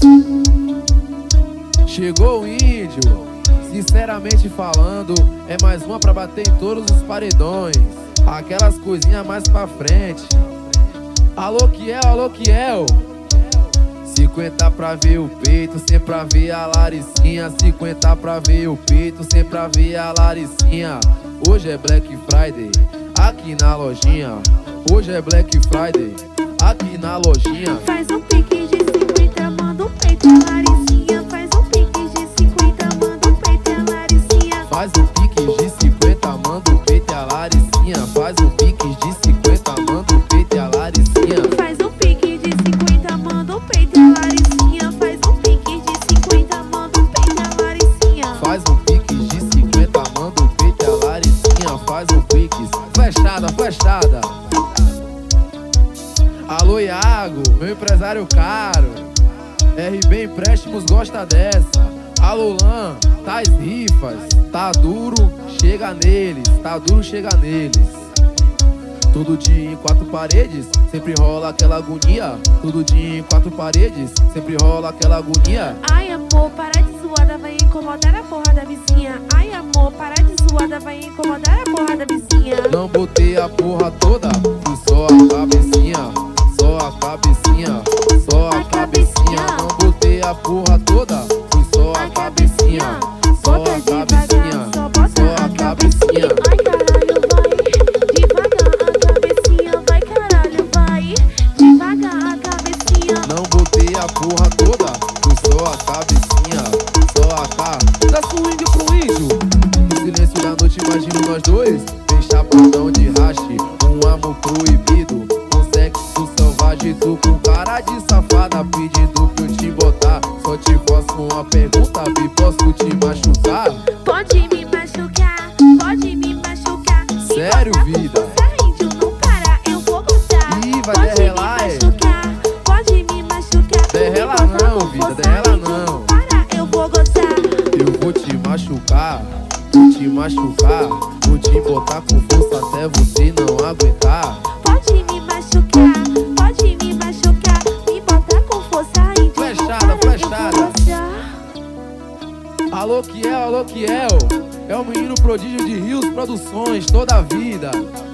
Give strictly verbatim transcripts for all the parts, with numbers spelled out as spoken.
Chegou o índio, sinceramente falando, é mais uma pra bater em todos os paredões. Aquelas coisinhas mais pra frente. Alô Kiel, alô Kiel. Cinquenta pra ver o peito, sempre pra ver a Laricinha. Cinquenta pra ver o peito, sempre pra ver a Laricinha. Hoje é Black Friday, aqui na lojinha. Hoje é Black Friday, aqui na lojinha. Faz um pique de cinquenta, manda o peito, a Laricinha. Faz um pique de cinquenta, manda o peito, a Laricinha. Faz um pique de cinquenta, manda o peito e a Laricinha. Faz um pique de cinquenta, manda o peito e a Laricinha. Faz um pique de cinquenta, manda o peito, a Laricinha. Faz um pique de cinquenta, manda o peito, a Laricinha. Faz um pique de cinquenta, manda o peito e a Laricinha. Faz um pique, fechada, fechada. Alô Iago, meu empresário caro. R B Empréstimos gosta dessa. Alô Lan, tais rifas. Tá duro, chega neles. Tá duro, chega neles. Todo dia em quatro paredes, sempre rola aquela agonia. Todo dia em quatro paredes, sempre rola aquela agonia. Ai amor, para de zoada, vai incomodar a porra da vizinha. Ai amor, para de zoada, vai incomodar a porra da vizinha. Não botei a porra toda, fui só a cabecinha. Só a cabecinha, só a cabecinha. Não botei a porra toda, fui só a cabecinha. Só a cabecinha, só a cabecinha. Ai caralho, vai devagar a cabecinha. Vai caralho, vai devagar a cabecinha. Não botei a porra toda, fui só a cabecinha. Só a ca... Dá swing pro índio. No silêncio da noite imagino nós dois. Tem chapadão de rache, um amor proibido. Sexo selvagem, tu com cara de safada, pedindo pra eu te botar. Só te faço uma pergunta, vi, posso te machucar? Pode me machucar, pode me machucar. Sério, vida? Se índio não para, eu vou gozar. Ih, vai pode derrelar, me é? machucar, pode me machucar. Derrela não, vida, derrela não. Para, eu vou gozar. Eu vou te machucar, vou te machucar. Vou te botar com força até você não aguentar. Pode me machucar, pode me machucar. Me botar com força e flechada, flechada. Alô Kiel, alô Kiel. É o menino prodígio de Rios Produções, toda a vida.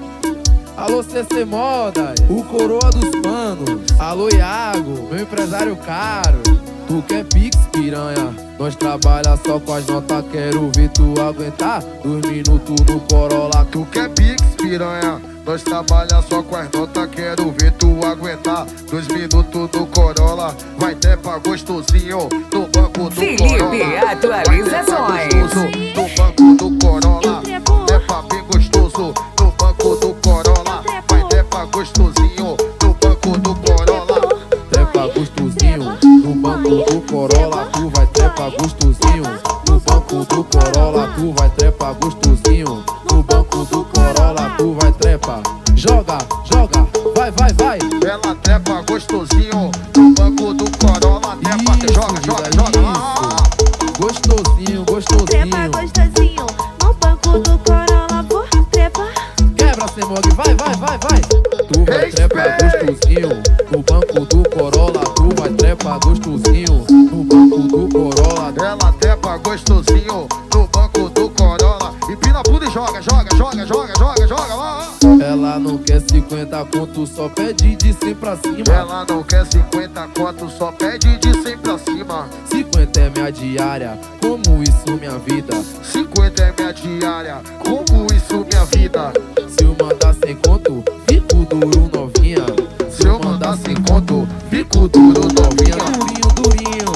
Alô C C Moda, o coroa dos panos. Alô Iago, meu empresário caro. Tu quer pix, piranha? Nós trabalha só com as notas, quero ver tu aguentar. Dois minutos no Corolla. Tu quer pix, piranha? Nós trabalha só com as notas, quero ver tu aguentar. Dois minutos no Corolla, vai ter pra gostosinho. No banco do Felipe Corolla, Atualizações. no banco do Corolla, é pra bem gostoso. No banco do Corolla, vai ter pra gostosinho. No banco do Corolla, trepa gostosinho. No banco do Corolla, tu vai trepa gostosinho. No banco do Corolla, tu vai trepa gostosinho. No banco do Corolla, tu vai trepa. Joga, joga, vai, vai, vai. ela trepa gostosinho. No banco do Corolla, trepa, Isso, joga, joga, vida, joga. isso. Gostosinho, Trepa gostosinho. gostosinho. No banco do Corolla, vou trepa. Quebra, Semog, vai, vai, vai, vai. Tu vai trepa gostosinho. No banco do Corolla, tu vai trepa gostosinho. No banco do Corolla, Ela trepa gostosinho no banco do Corolla. Empina tudo e joga, joga, joga, joga, joga, joga lá. ela não quer cinquenta conto, só pede de cem pra cima. Ela não quer cinquenta conto, só pede de cem pra cima. cinquenta é minha diária, como isso minha vida. cinquenta é minha diária, como isso minha vida. Se eu mandar cem conto, fico duro novinha. Se eu mandar cem conto, fico duro novinha. Durinho, durinho.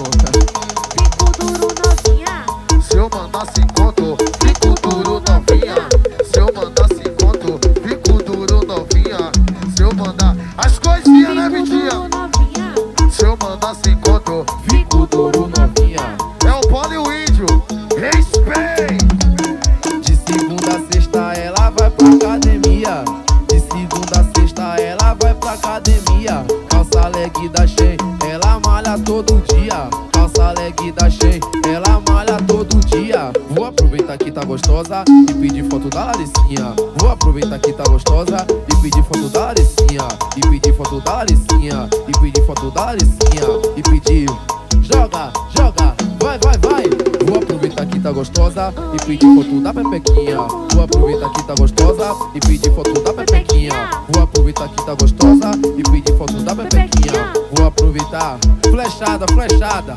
Fico duro novinha. Se eu mandar cem conto, fico duro novinha. Se eu mandar cem conto, fico duro novinha. Se eu mandar as coisinhas, né, Fico Vitinha? duro novinha. Se eu mandar cem conto, Fico duro novinha. é o Polo e o Índio. Respeito! De segunda a sexta ela vai pra academia. De segunda a sexta ela vai pra academia. Calça leg da Shein, ela malha todo dia. Calça leg da Shein, ela malha todo dia. Vou aproveitar que tá gostosa e pedir foto da Laricinha. Vou aproveitar que tá gostosa e pedir foto da Laricinha. E pedir foto da Laricinha. E pedir foto da Laricinha. E pedir joga, joga, vai, vai, vai. Vou aproveitar que tá gostosa e pedir foto da pepequinha. Vou aproveitar que tá gostosa e pedir foto da pepequinha. Vou aproveitar que tá gostosa e pedir foto da pepequinha. Vou aproveitar, flechada, flechada.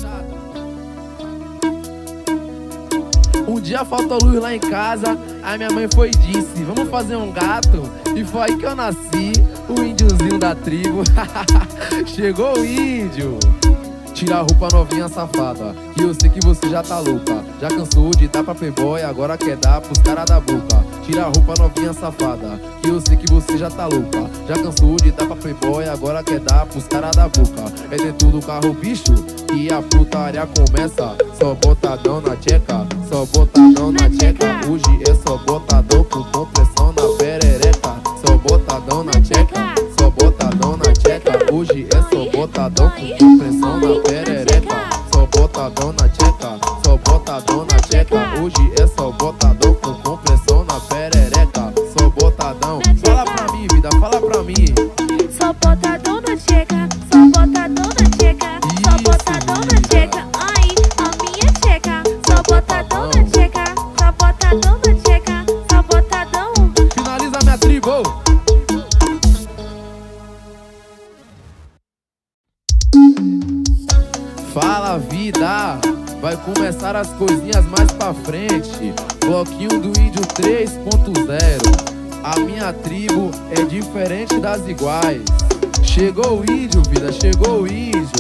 Um dia faltou luz lá em casa, aí minha mãe foi e disse: vamos fazer um gato. E foi aí que eu nasci, o índiozinho da tribo. Chegou o índio. Tira a roupa novinha safada, que eu sei que você já tá louca. Já cansou de dar pra playboy, agora quer dar pros caras da boca. Tira a roupa novinha safada, que eu sei que você já tá louca. Já cansou de dar pra playboy, agora quer dar pros caras da boca. É dentro do carro, bicho, e a putaria começa. Só botadão na tcheca, só botadão na tcheca. Hoje é só botadão com compressão na perereca. Só botadão na tcheca, só botadão na tcheca. Hoje é só botadão com compressão na perereca. Só botadão na tcheca, só botadão na tcheca. Hoje é só botadão com compressão na perereca. Só botadão. Fala pra mim, vida, fala pra mim. Só botadão na tcheca, só botadão na tcheca. Só botadão na tcheca, ai, a minha tcheca. Só botadão na tcheca, só botadão na tcheca. Só botadão. Finaliza minha tribo. Fala, vida, vai começar as coisinhas mais pra frente. Bloquinho do índio três ponto zero. A minha tribo é diferente das iguais. Chegou o índio, vida, chegou o índio.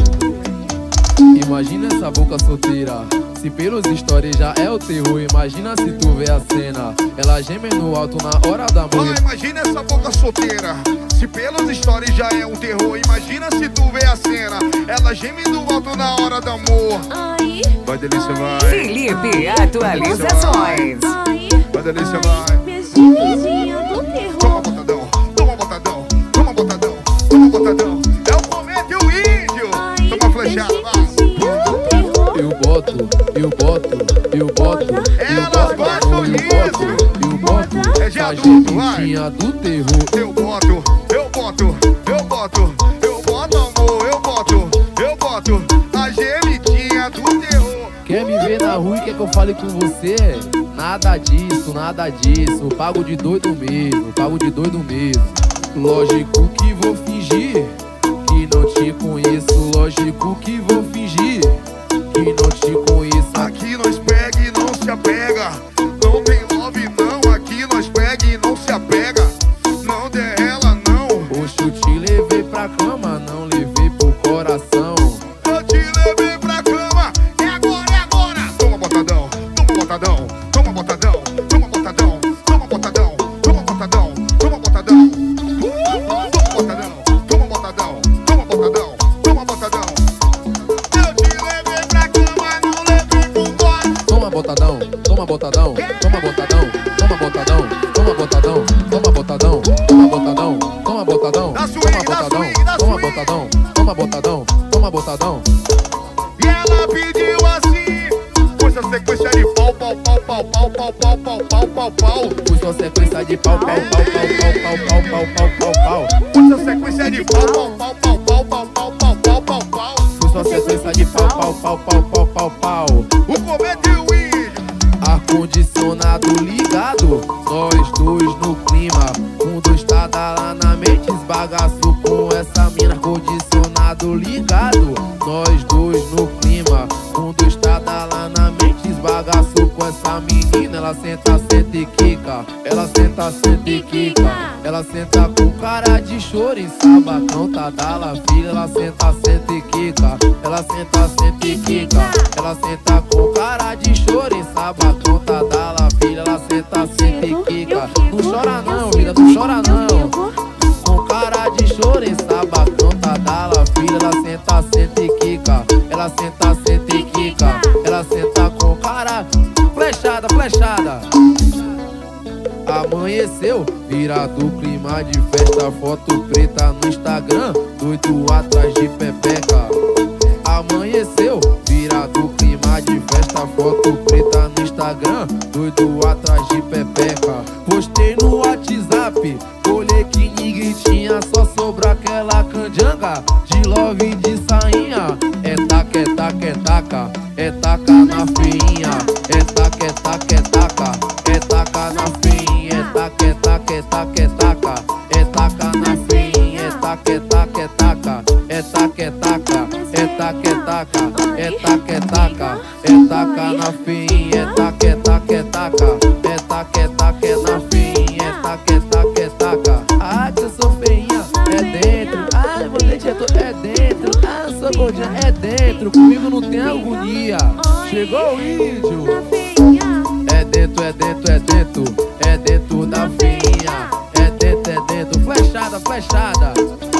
Imagina essa boca solteira, se pelos stories já é o terror. Imagina se tu vê a cena, ela geme no alto na hora da morrer. Ah, imagina essa boca solteira, se pelos stories já é um terror. Imagina se tu vê a cena, ela geme no alto na hora do amor. Ai, Vai delícia, vai. Felipe Atualizações. ai, Vai delícia, vai. beijinho, beijinho do Toma terror. botadão, toma botadão, toma botadão, toma botadão. É o cometa e o índio. Ai, Toma flechada, vai. beijinho do terror. Eu boto, eu boto, eu boto, eu Elas boto, gostam eu disso. boto, eu boto. É de A adulto, vai. gementinha do terror. Eu boto, eu boto, eu boto, eu boto amor, eu boto, eu boto a gemidinha do terror. Quer me ver na rua e quer que eu fale com você? Nada disso, nada disso. Pago de doido mesmo, pago de doido mesmo. Lógico que vou fingir que não te conheço. Lógico que vou fingir que não te conheço. Aqui nós pega e não se apega. Não tem love não, aqui nós pega e não se apega. Não der ela não. Oxe, eu te levei pra cama, não levei pro coração. Eu te levei pra cama, é agora, é agora. Toma botadão, toma botadão, toma botadão, toma botadão, toma botadão, toma botadão, toma botadão. Toma botadão, toma botadão, toma botadão, toma botadão. Eu te levei pra cama, não levei pro quarto. Toma botadão, toma botadão, toma botadão, toma botadão, toma botadão, toma botadão, toma botadão, toma botadão, Dá swing, toma dá botadão, swing, dá toma swing. botadão, toma botadão, toma botadão. E ela pediu assim, foi essa sequência de pau, pau, pau, pau, pau, pau, pau, pau, pau, pau, pau. Fui só sequência de pau, pau, pau, pau, pau, pau, pau, pau, pau, pau. Foi essa sequência de pau, pau, pau, pau, pau, pau, pau, pau, pau, pau, pau. Fui só sequência de pau, pau, pau, pau, pau, pau, pau. O cometa e o índio. Ar-condicionado ligado, nós dois no clima. Um dos tá lá na mente, esbagaço com essa mina. Ar-condicionado ligado, nós dois no clima. Um dos tá lá na mente, esbagaço com essa menina. Ela senta, senta e quica. Ela senta, senta e quica. Ela senta com cara de choro em sabacão, tá dala filha. Ela senta, senta e quica. Ela senta, senta e quica. Ela senta com cara de choro em sabacão, tá dala filha. Ela senta, senta e quica. Não chora não, vida, não chora não. Com cara de choro em sabacão, tá dala filha. Ela senta, senta e quica. Ela senta, senta e quica. Ela senta com cara flechada, flechada. Amanheceu, virado clima de festa. Foto preta no Instagram, doido atrás de pepeca. Amanheceu, virado clima de festa. Foto preta no Instagram, doido atrás de pepeca. Postei no WhatsApp, olhei que ninguém tinha. Só sobrou aquela canjanga de love de sainha. É taca, é é taca na feinha, é taca, é taca, é taca, é taca na feinha, é taca, é taca, é taca, é taca, é taca na feinha, é taca, é taca, é taca, é taca, é taca, é taca, é taca, é taca, é taca, é taca na feinha, é taca, é taca, é taca, é taca, é taca, é na feinha, é taca, é taca, é taca. Ah, que eu sou feinha, é dentro. Ah, meu dente é todo, é dentro. Ah, eu sou gordinha, é dentro. Comigo não tem agonia. Chegou o índio. É dentro, é dentro, é dentro. É dentro da feinha. É dentro, é dentro. Flechada, flechada.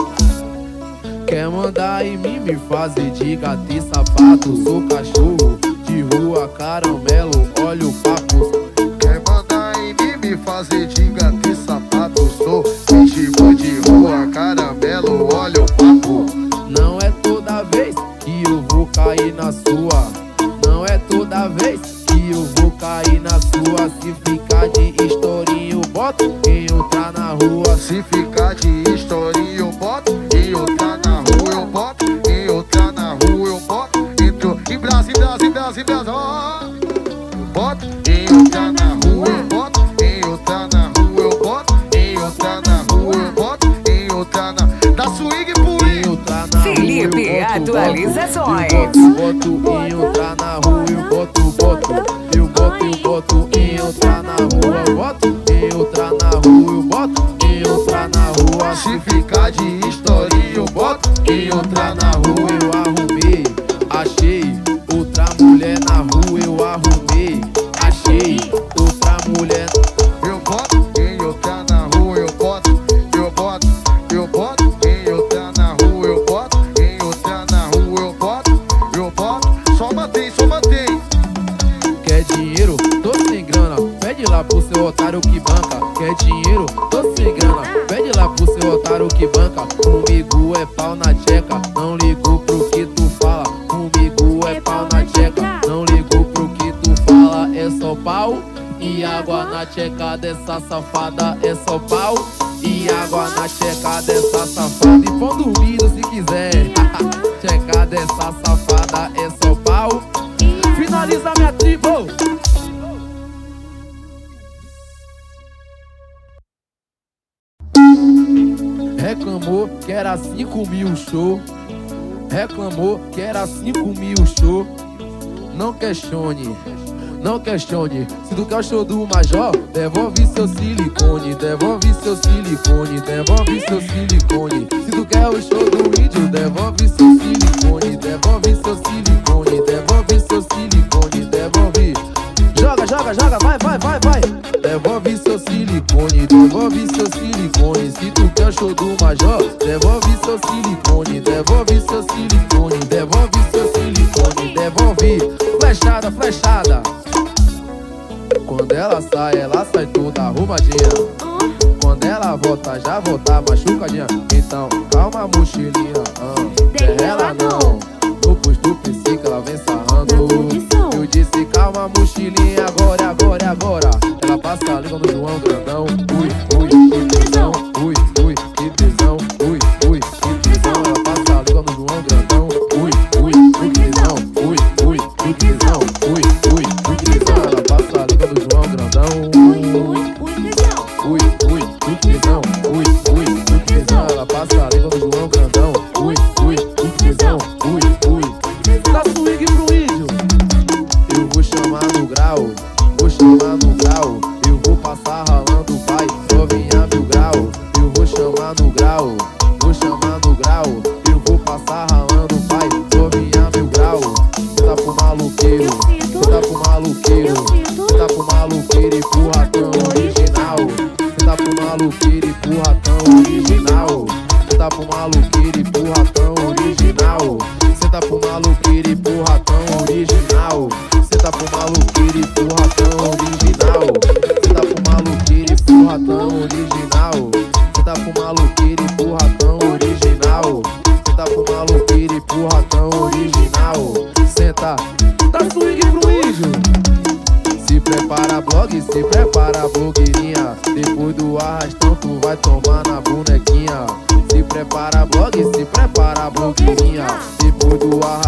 Quer mandar em mim, me fazer de gato e sapato. Sou cachorro de rua, caramelo, olha o papo. Quer mandar em mim, me fazer de gato e sapato. Sou pitbull de rua, caramelo, olha o papo. Não é toda vez que eu vou cair na sua. Não é toda vez que eu vou cair na sua. Se ficar de historinha eu boto em outra na rua. Se ficar de historinha eu boto em outra na rua, eu boto em outra na rua, eu boto entro em Brasil, Brasil, Brasil, Brasil, ó. Boto em outra na rua, eu boto em outra na rua, eu boto em outra na rua, eu boto em outra na da swing puri. Felipe, atualizações. Eu boto, boto em outra na rua, eu boto, boto. Eu boto, eu boto em outra na rua, eu boto em outra na rua, eu boto em outra na rua. Se ficar de historinha eu boto Em outra na rua eu arrumei, achei outra mulher na rua eu arrumei, achei outra mulher. eu boto em outra na rua, eu boto, eu boto, eu boto em outra na rua, eu boto em outra na rua, eu boto, eu boto, só mantém, só mantém. Quer dinheiro? Tô sem grana, pede lá pro seu otário que banca. Quer dinheiro? Tô sem grana, pede lá pro seu otário que banca. Comigo é pau na tcheca, não ligo pro que tu fala. Comigo é pau na tcheca, não ligo pro que tu fala. É só pau e água na tcheca dessa safada. É só pau e água na tcheca dessa safada. E pão dormido se quiser. Tcheca dessa safada é só pau. Finaliza minha tribo. Reclamou que era cinco mil show. Reclamou que era cinco mil show. Não questione, não questione. Se tu quer o show do Major, devolve seu silicone. Devolve seu silicone, devolve seu silicone. Se tu quer o show do índio, devolve seu silicone. Devolve seu silicone, devolve seu silicone. Devolve. Joga, joga, joga, vai, vai, vai, vai. Devolve seu silicone, devolve seu silicone. Se tu quer o show do Major, devolve seu silicone. Devolve seu silicone, devolve seu silicone. Devolve. Flechada, flechada. Quando ela sai, ela sai toda arrumadinha. Quando ela volta, já volta machucadinha. Então, calma, mochilinha, ah. Derrela não. No posto do psique ela vem sarrando. Eu disse calma, mochilinha, agora, agora, agora. Ela passa a língua no João grandão. Ui, ui, que tesão. Ui, ui, que tesão. Ui, ui, que tesão. Ela passa a língua no João grandão. Ui, ui, que tesão. Ui, ui, que tesão. Ui, ui, que tesão. Ela passa a língua no João grandão. Ui, ui, que tesão. Ui, ui, que tesão. Ela passa a língua no João grandão. Ui, ui, que tesão. Ui, ui. Dá swing pro índio. Eu vou chamar no grau, vou chamar no grau. Eu vou passar ralando, pai, novinha mil grau. Eu vou chamar no grau, vou chamar no grau. Eu vou passar ralando, pai, novinha mil grau. Cê tá pro maluqueiro, cê tá pro maluqueiro, cê tá pro maluqueiro e pro ratão original. Cê tá pro maluqueiro e pro ratão original. Cê tá pro maluqueiro e pro ratão original. Cê tá pro maluqueiro e pro ratão original. Cê tá pro maluqueiro e pro ratão original. Cê tá pro maluqueiro e pro ratão original. Cê tá pro maluqueiro e pro ratão original. Cê tá pro maluqueiro e pro ratão original. Senta, dá swing pro índio. Se prepara blog, se prepara blogueirinha. Depois do arrastão tu vai tomar na bonequinha. Se prepara blog, se prepara blogueirinha. Depois do arrastão tu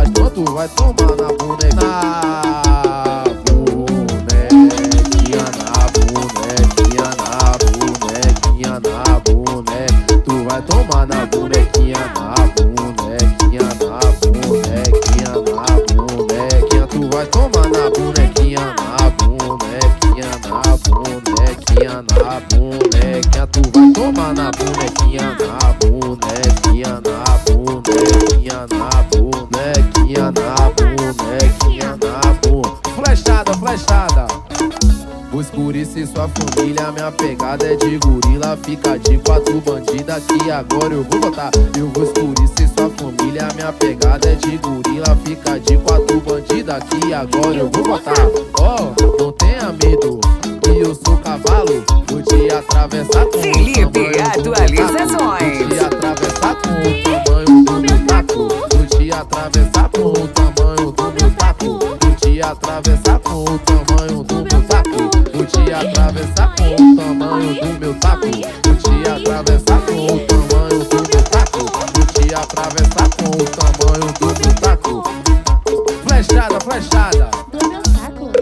tu vai tomar na bonequinha. Na bonequinha, na bonequinha, na bonequinha, na bonequinha. Tu vai tomar na bonequinha, na bonequinha, na bonequinha, na bonequinha. Tu vai tomar na bonequinha, na bonequinha, na bonequinha, na bonequinha. Tu vai tomar na bonequinha, na bonequinha, na bonequinha, na bonequinha, na bonequinha, na bonequinha. Flechada, flechada. Vou escurecer sua família, minha pegada é de gorila. Fica de quatro bandida que agora eu vou botar. Eu vou escurecer sua família, minha pegada é de gorila. Fica de quatro bandida que agora eu vou botar. Ó, oh, não tenha medo, que eu sou cavalo. Vou te atravessar com Felipe Atualizações. Vou te atravessar com o tamanho do meu taco. Vou te atravessar com o tamanho do meu taco. Vou te atravessar com o tamanho do meu taco. Vou te atravessar com o tamanho do meu taco. Vou te atravessar com o tamanho do meu taco. Vou te atravessar com o tamanho do meu taco. Flechada, flechada. Do meu saco.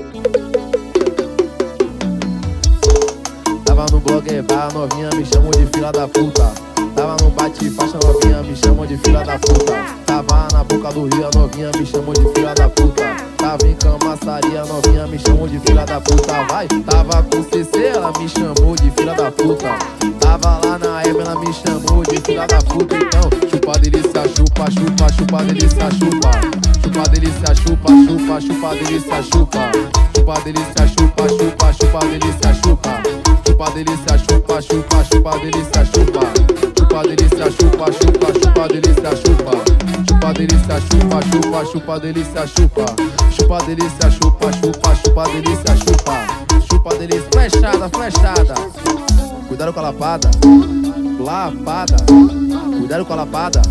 Tava no blog bar, novinha me chamou de fila da puta. Tava no bate faixa, novinha me chamou de fila da puta. Tava na boca do rio, a novinha me chamou de fila da puta. Tava em camaçaria, novinha me chamou de filha da puta, vai. Tava com C C, ela me chamou de filha da puta. Tava lá na M, ela me chamou de filha da puta. Então, chupa delícia, chupa, chupa, chupa delícia, chupa. Chupa delícia, chupa, chupa, chupa delícia, chupa. Chupa delícia, chupa, chupa, chupa delícia, chupa. Chupa delícia, chupa, chupa, chupa delícia, chupa. Chupa delícia, chupa, chupa, chupa delícia, chupa. Chupa delícia, chupa, chupa, chupa delícia, chupa. Chupa delícia, chupa, chupa, chupa delícia, chupa. Chupa delícia, flechada, flechada. Cuidado com a lapada, lapada. Cuidado com a lapada,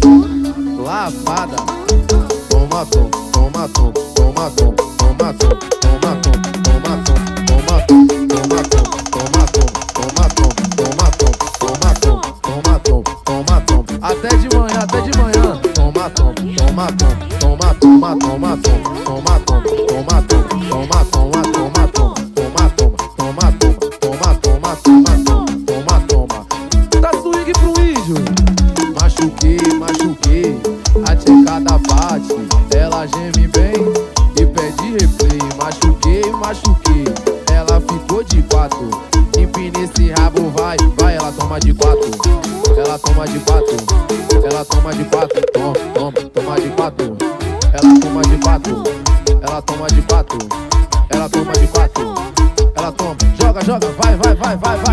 lapada. Toma tom, toma tom, toma tom, toma tom, toma tom, toma tom, toma tom, toma tom, toma tom, toma tom, toma tom, toma tom, toma tom, toma tom. Até de manhã, até de manhã. Toma tom, toma tom, toma toma, toma tom, toma tom, toma tom, toma toma, toma tom, toma toma, toma toma, toma toma, toma toma, toma toma. Dá swing pro índio. Machuquei, machuquei, a tchecada bate, ela geme bem e pede replay. Machuquei, machuquei, ela ficou de quatro. Empina esse rabo, vai, vai, ela toma de quatro. Ela toma de quatro, ela toma de quatro, toma, toma, toma de quatro. Ela toma de quatro, ela toma de quatro, ela toma de quatro. Ela toma, joga, joga, vai, vai, vai, vai, vai.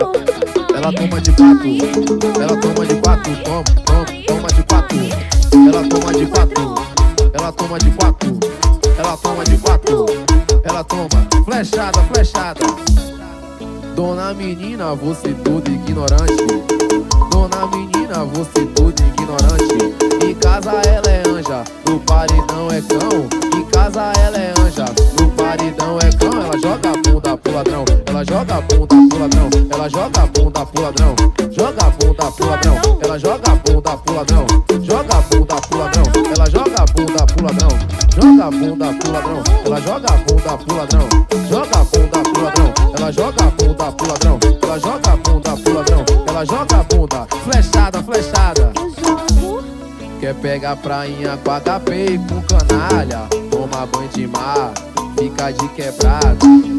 Ela toma de quatro, ela toma de quatro, toma, toma, toma de quatro. Ela toma de quatro, ela toma de quatro, ela toma de quatro. Ela toma, flechada, flechada. Dona menina, você toda ignorante. Dona menina, você toda ignorante. Em casa ela é anja, no paredão é cão. Em casa ela é anja, no paredão é cão. Ela joga a bunda pro ladrão, ela joga a bunda pro ladrão, ela joga a bunda pro ladrão, joga a bunda pro ladrão, ela joga a bunda pro ladrão, joga a bunda pro ladrão, ela joga a bunda pro ladrão, joga a bunda pro ladrão, ela joga a bunda pro ladrão, joga a bunda pro ladrão, ela joga a bunda pro ladrão, ela joga a bunda pro ladrão, ela joga a bunda, flechada, flechada. Quer pegar prainha com H P e com canalha, toma banho de mar, fica de quebrada.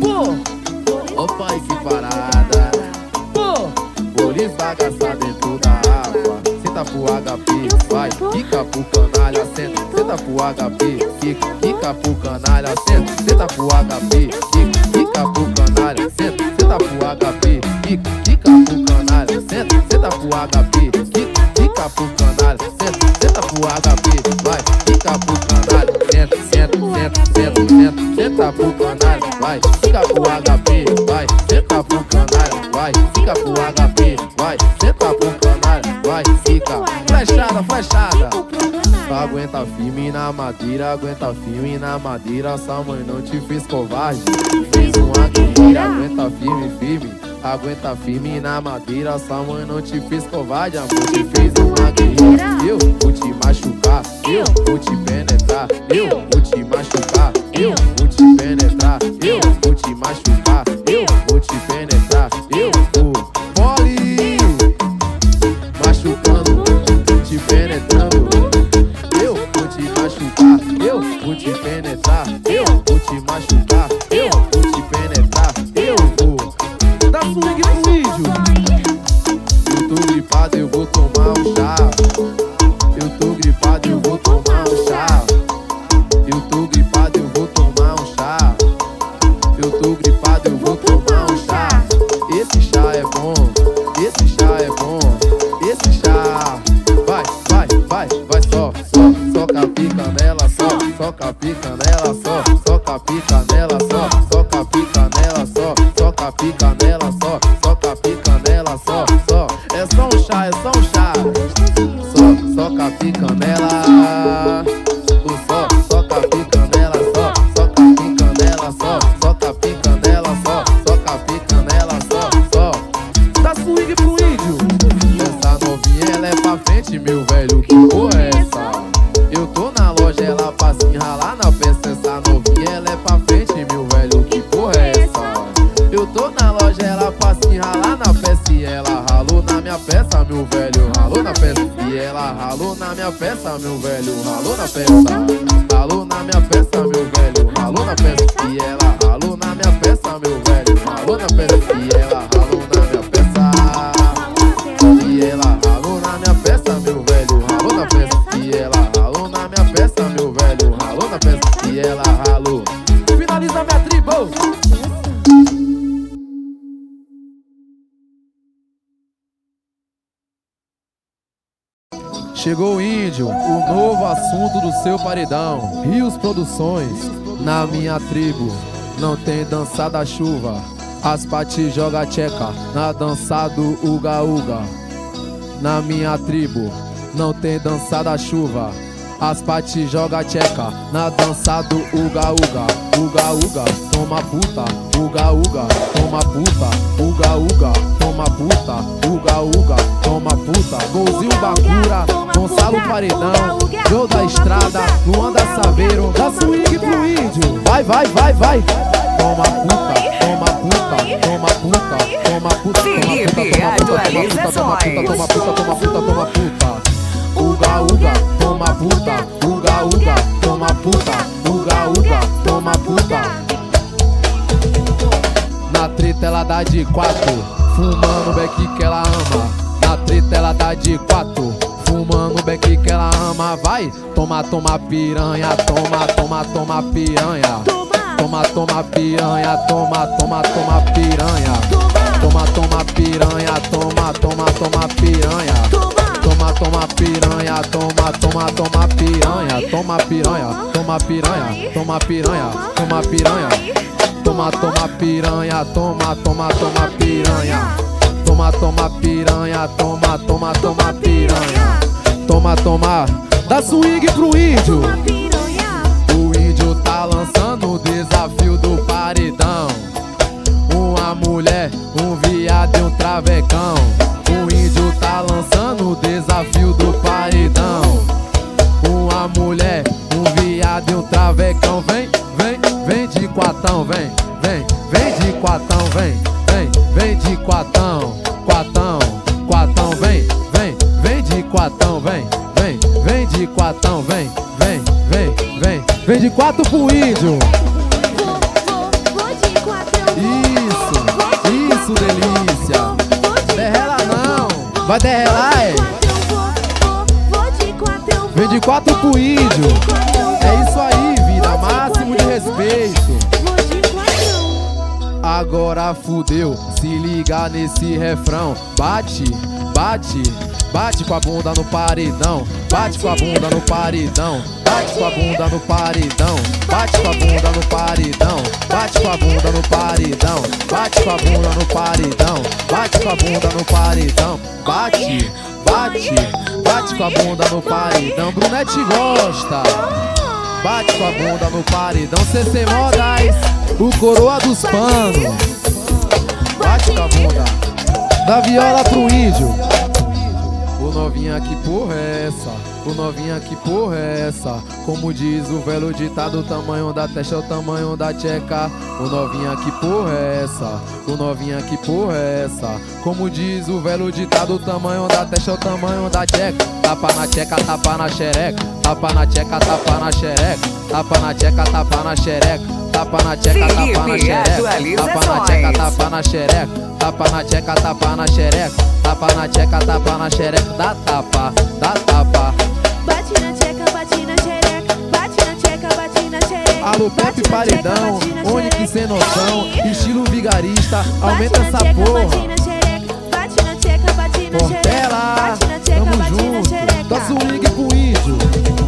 Pô, opa, e que parada. Pô, por esbagaçar dentro da água. Senta pro H P, vai, fica pro canalha, senta. Senta pro H P, fica, fica pro canalha, senta. Senta pro H P, fica, fica pro canalha, senta. Senta pro H P, fica, fica pro canalha, senta. Senta pro H P, fica, fica pro canalha, senta. Senta pro H P, vai, fica pro canalha, senta, senta, senta, senta, senta. Senta pro canalha, vai, fica pro H P, vai, senta pro canalha, vai, fica pro H P, vai, senta pro canalha, vai, fica. Flechada, flechada. Aguenta firme na madeira, aguenta firme na madeira. Sua mãe não te fez covarde, fez uma guerreira. Aguenta firme, firme, aguenta firme na madeira. Sua mãe não te fez covarde, amor, te fez uma guerreira. Eu vou te machucar, eu vou te penetrar. penetrar, eu vou te machucar, eu vou te penetrar, eu vou te machucar, eu vou te penetrar, eu vou poli machucando, te penetrando, eu vou te machucar, eu vou te penetrar, eu vou te machucar, eu vou te penetrar, eu vou dar swing pro vídeo. Eu tô gripado, eu vou tomar um chá. Eu tô gripado, eu vou tomar um chá. Eu tô gripado, eu vou tomar um chá. Eu tô gripado, eu vou tomar um chá. Esse chá é bom, esse chá é bom, esse chá. Vai, vai, vai, vai só, só, soca a pica nela, só, soca a pica nela, só, soca a pica nela, só, soca a pica nela, só, soca a pica nela, só, soca a pica nela, só, só. É só um chá, é só um chá. Só, soca a pica nela. O só, soca a pica nela, só, soca a pica nela, só, soca a pica nela, só, soca a pica nela, só, só. Dá swing pro índio. Essa novinha, ela é pra frente, meu velho, que porra é essa? Eu tô na loja, ela pra se enralar na peça. Essa novinha, ela é pra frente, meu velho, que porra é essa? Eu tô na loja, ela pra se enralar na peça. E ela ralou na minha peça, meu velho, ralou na peça. E ela ralou na minha peça, meu velho, ralou na peça. Ralou na minha peça, meu velho, ralou na peça. E ela ralou na minha peça, meu velho, ralou na peça. E ela ralou na minha peça. E ela ralou na minha peça, meu velho, ralou na peça. E ela ralou na minha peça, meu velho, ralou na peça. E ela ralou. Finaliza minha tribo. Chegou o índio, o novo assunto do seu paredão. Rios Produções, na minha tribo não tem dança da chuva. As pati joga tcheca na dança do uga uga. Na minha tribo não tem dança da chuva. As pati joga tcheca na dança do uga uga. Uga uga, toma puta. Uga uga, toma puta. Uga uga, toma puta. Uga uga, toma puta. Golzinho Bakura, Gonçalo Paredão, Joe da Estrada, Luanda Saveiro. Dá swing pro índio. Vai, vai, vai, vai. Toma puta, toma puta, toma puta, toma puta, Felipe Atualizações. toma puta, toma puta, toma puta. Uga uga, toma puta. Uga uga, toma puta. Uga uga, toma puta. Na treta ela dá de quatro, fumando o beck que ela ama. Na treta ela dá de quatro, fumando o beck que ela ama. Vai, toma, toma piranha, toma, toma, toma piranha. Toma, toma piranha, toma, toma, toma piranha. Toma, toma piranha, toma, toma, toma piranha. Toma, toma piranha, toma, toma, toma piranha. Toma piranha, toma piranha, toma piranha, toma piranha. Toma, toma piranha, toma, toma, toma piranha. Toma, toma piranha, toma, toma, toma piranha. Toma, toma, dá swing pro índio. O índio tá lançando o desafio do paredão. Uma mulher, um viado e um travecão. O índio tá lançando o desafio do paredão. Uma mulher, um viado e um travecão. Vem, vem, vem de quatão, vem, vem, vem de quatão, vem, vem, vem de quatão, quatão, quatão, vem, vem, vem de quatão, vem, vem, vem de quatão, vem, vem, vem, vem, vem de quatro pro índio. Isso, isso, delícia. Derrela não, vai derrelar, é. Vem de quatro pro índio. É isso aí, vida, máximo de respeito. Agora fudeu, se liga nesse refrão. Bate, bate, bate com a bunda no paredão. Bate com a bunda no paredão. Bate com a bunda no paredão. Bate com a bunda no paredão. Bate com a bunda no paredão. Bate com a bunda no paredão. Bate com a bunda no paredão. Bate, bate, bate com a bunda no paredão. Brunete gosta. Bate com a bunda no paredão. C C Modas, o coroa dos panos. Bate com a bunda. Da viola pro índio. O novinha, que porra é essa? O novinha, que porra é essa? Como diz o velho ditado, o tamanho da testa é o tamanho da tcheca. O novinha, que porra é essa? O novinha, que porra é essa? Como diz o velho ditado, o tamanho da testa é o tamanho da tcheca. Tapa na tcheca, tapa na xereca. Tapa na tcheca, tapa na xereca. Tapa na tcheca, tapa na xereca. Tapa na tcheca, tapa na xereca. Tapa na tcheca, tapa na xereca. Tapa na tcheca, tapa na xereca. Tapa na tcheca, tapa na xereca. Dá tapa, dá tapa. Bate na tcheca, bate na xereca. Bate na tcheca, bate na xereca. Alô, Pepe Paredão, Onyx sem noção, estilo vigarista, aumenta essa porra. Bate na xereca, bate na tcheca, bate na xereca. Portela, Bate na tcheca, tamo bate na junto, xereca. dá swing pro índio.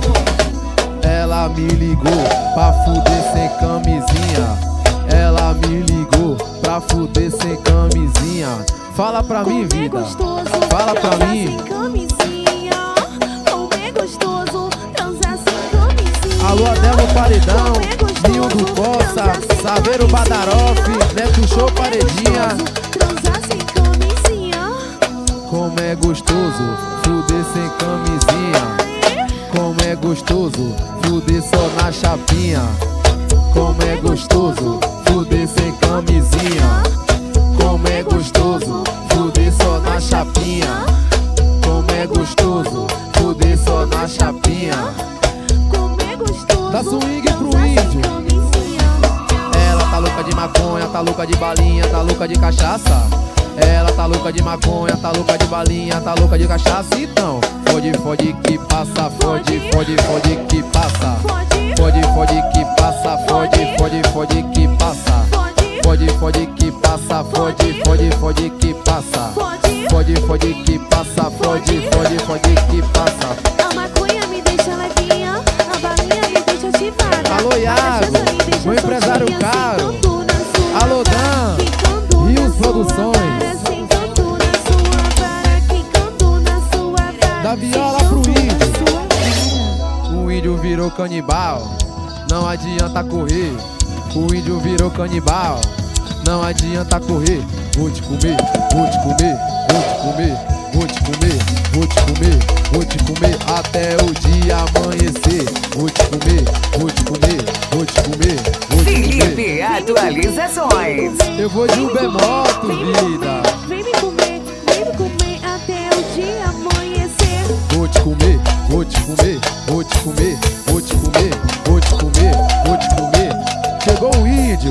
Ela me ligou pra fuder sem camisinha. Ela me ligou pra fuder sem camisinha. Fala pra mim, Como é vida, gostoso fala pra transar mim. sem camisinha. Como é gostoso transar sem camisinha. Alô, Adelo Paredão, Como é gostoso Ninho do Coça, transar sem Saveiro camisinha. Badaroff, Neto Show Como é Paredinha. gostoso transar sem camisinha. Como é gostoso fuder sem camisinha. Como é gostoso fuder só na chapinha. Como é gostoso fuder sem camisinha. Como é gostoso fuder só na chapinha. Como é gostoso fuder só na chapinha. Como é gostoso Dá swing pro transar sem índio. camisinha. Ela tá louca de maconha, tá louca de balinha, tá louca de cachaça. Ela tá louca de maconha, tá louca de balinha, tá louca de cachaça. Então, fode, fode que passa, fode, fode, fode que passa. Fode, Fode, fode que passa, fode, fode, fode que passa. fode, Fode, fode que passa, fode, fode, fode que passa. fode. Fode, fode que passa, fode, fode, fode que passa. A maconha me deixa levinha, a balinha me deixa ativada. Alô, A Iago, cachaça me deixa meu empresário soltinha, caro. sentando na sua Alô, vara, Dan, quicando Rios na sua Produções. vara, sentando na sua vara, quicando na sua vara, Da viola sentando pro na índio. sua vara. O índio virou canibal, não adianta correr. O índio virou canibal, não adianta correr. Vou te comer, vou te comer, vou te comer, vou te comer, vou te comer, vou te comer até o dia amanhecer. Vou te comer, vou te comer, vou te comer, vou te comer. Felipe Atualizações. Eu vou de Uber Moto, Vem me vida. comer, vem me comer, vem me comer até o dia amanhecer. Vou te comer, vou te comer, vou te comer, vou te comer, vou te comer, vou te comer. Chegou o índio.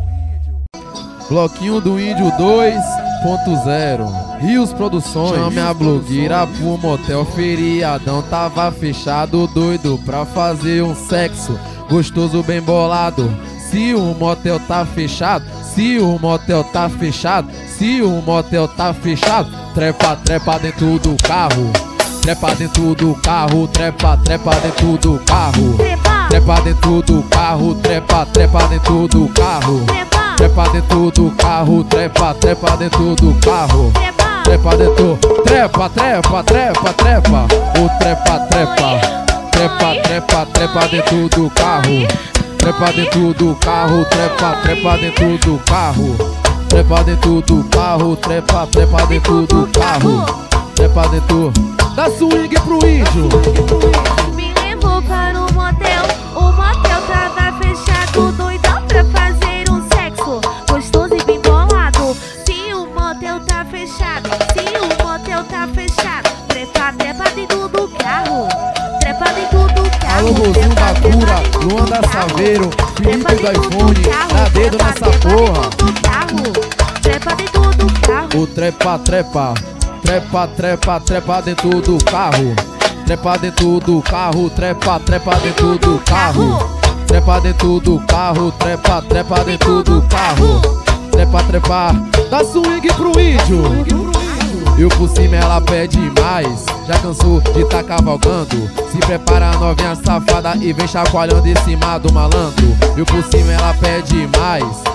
Bloquinho do Índio dois ponto zero. Rios Produções. Chame a blogueira pro motel, feriadão tava fechado, doido pra fazer um sexo gostoso bem bolado. Se o motel tá fechado, se o motel tá fechado, se o motel tá fechado, trepa, trepa dentro do carro. Trepa dentro do carro, trepa, trepa dentro do carro. Trepa, Trepa dentro do carro, trepa, trepa dentro do carro. trepa, Trepa dentro do carro, trepa, trepa dentro do carro. trepa. Trepa dentro, trepa, trepa, trepa, trepa. O trepa, trepa. Trepa, trepa, trepa dentro do carro. Trepa dentro do carro, trepa, trepa dentro do carro. Trepa dentro do carro, trepa, trepa dentro do carro. Trepa dentro, dá swing pro índio. Me levou para o motel, o motel tava fechado, doidão pra fazer um sexo gostoso e bem bolado. Se o motel tá fechado, se o motel tá fechado, trepa, trepa dentro do carro, trepa dentro do carro. Alô, Rosinho trepa, da trepa Cura, dentro do Luanda carro, Saveiro, Felipe trepa do dentro iPhone, carro, dá dedo trepa, nessa trepa porra. dentro do carro, trepa dentro do carro. O trepa, trepa, trepa, trepa, trepa dentro do carro. Trepa dentro do carro, trepa, trepa dentro do carro. Trepa dentro do carro, trepa, trepa dentro do carro. Trepa, trepa, dá swing pro índio. Eu por cima ela pede mais, já cansou de tá cavalgando. Se prepara novinha safada e vem chacoalhando em cima do malandro. Eu por cima ela pede mais,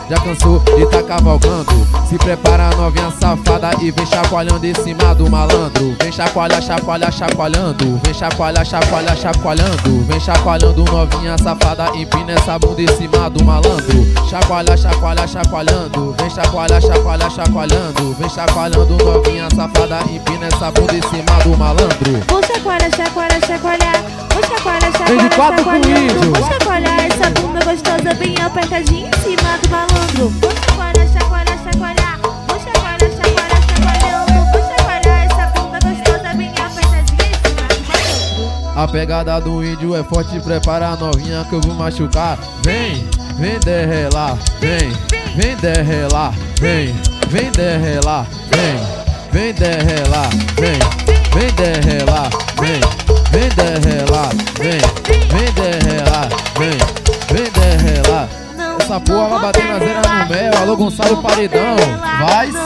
já cansou de tá cavalgando. Se prepara novinha safada e vem chacoalhando em cima do malandro. Vem chacoalhar, chacoalhar, chacoalhando. Vem chacoalhar, chacoalhar, chacoalhando. Vem chacoalhando novinha safada, empina essa bunda em cima do malandro. Chacoalhar, chacoalhar, chacoalhando. Vem chacoalhar, chacoalhar, chacoalhando. Vem chacoalhando novinha safada, empina essa bunda em cima do malandro. Vou chacoalhar, chacoalhar, chacoalhar. Vou chacoalhar, Vem de chacoalhar, quatro com chacoalhando. índio. Vou chacoalhar essa bunda gostosa bem apertadinha em cima do malandro. Vou chacoalhar, chacoalhar, chacoalhar. Vou chacoalhar, chacoalhar, chacoalhando. Vou chacoalhar essa bunda gostosa bem apertadinha em cima do malandro. A pegada do índio é forte, prepara a novinha que eu vou machucar. Vem, vem derrelar, vem, vem derrelar, vem, vem derrelar, vem, vem derrelar, vem, vem derrelar, vem, vem derrelar, vem, vem derrelar, vem, vem derrelar. Essa porra vai bater na zera no mel, alô Gonçalo Paredão, vai sim.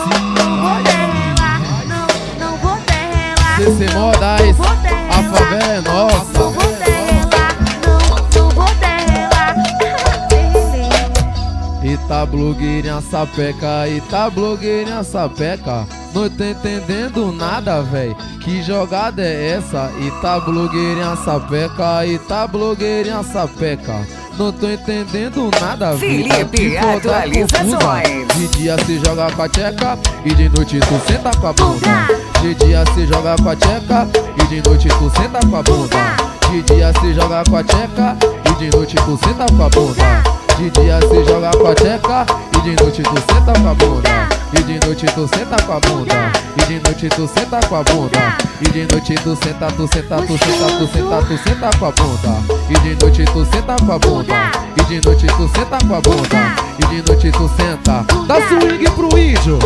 Não vou derrelar. C C Modas, a favela é nossa. Não vou derrelar. Não, não vou derrelar. Eita blogueirinha sapeca, eita blogueirinha sapeca. Não tô entendendo nada, véi. Que jogada é essa? Eita blogueirinha sapeca, eita blogueirinha sapeca. Não tô entendendo nada, vida. Felipe, Que foda atualizações. confusa. De dia se joga com a tcheca e de noite tu senta com a bunda. De dia se joga com a tcheca e de noite tu senta com a bunda. De dia se joga com a tcheca e de noite tu senta com a bunda. De dia se joga com a tcheca e de noite tu senta com a bunda. E de noite tu senta com a bunda. E de noite tu senta com a bunda. E de noite tu senta, tu senta, tu senta, tu senta, tu senta com a bunda. E de noite tu senta com a bunda. E de noite tu senta com a bunda. E de noite tu senta. Dá swing pro índio.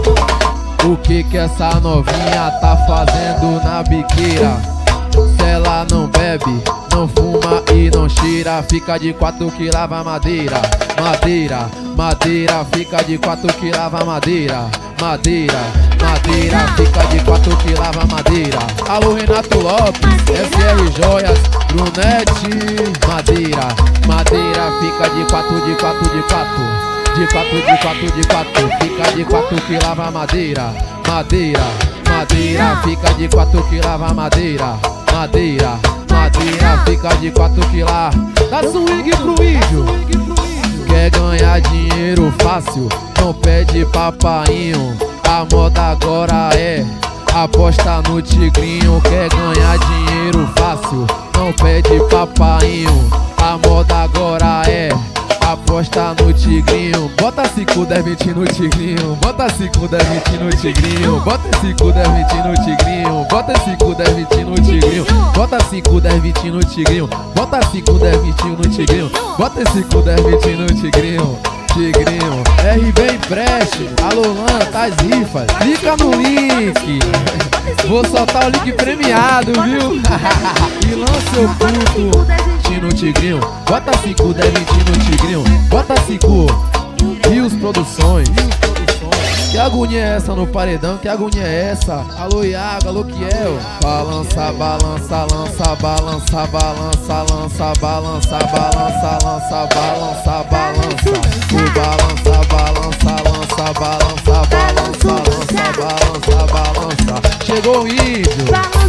O que que essa novinha tá fazendo na biqueira? Se ela não bebe, não fuma e não cheira, fica de quatro que lava madeira. Madeira, madeira, fica de quatro que lava madeira. Madeira, madeira, fica de quatro que lava madeira. Alô Renato Lopes, S R Joias, Brunete. Madeira, madeira, fica de quatro, de quatro, de quatro. De quatro, de quatro, de quatro, fica de quatro que lava madeira. Madeira, madeira, fica de quatro que lava madeira. Madeira, madeira, fica de quatro que lá. Dá swing pro índio. Quer ganhar dinheiro fácil, não pede papainho. A moda agora é aposta no tigrinho. Quer ganhar dinheiro fácil, não pede papainho. A moda agora é aposta no tigrinho. Bota cinco, dez, vinte no tigrinho. Bota cinco, dez, vinte no tigrinho. Bota cinco, dez, vinte no tigrinho. Bota cinco, dez, vinte no tigrinho. Bota cinco, dez, vinte no tigrinho. Bota cinco, dez, vinte no tigrinho. Bota cinco, dez, vinte no tigrinho. Tigrinho, R B Empreste. Alô Lan, tais rifas. Clica no link. Vou soltar o link premiado, viu? E lança seu puto. No tigrinho, bota cinco, dez, vinte no tigrinho, bota cinco, Rios Produções. Que agonia é essa no paredão? Que agonia é essa? Alô Iago, alô Kiel. Balança, balança, lança, balança, balança, lança, balança, balança, lança, balança, balança. O balança, balança, lança, balança, balança, lança, balança, balança. Chegou o índio.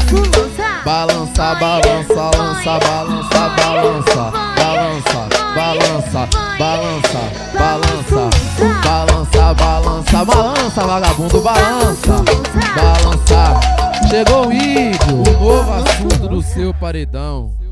Balança, balança, lança, balança, balança, balança, balança, balança, balança, balança, balança, balança, vagabundo, balança, balança. Chegou o índio, o novo assunto do seu paredão.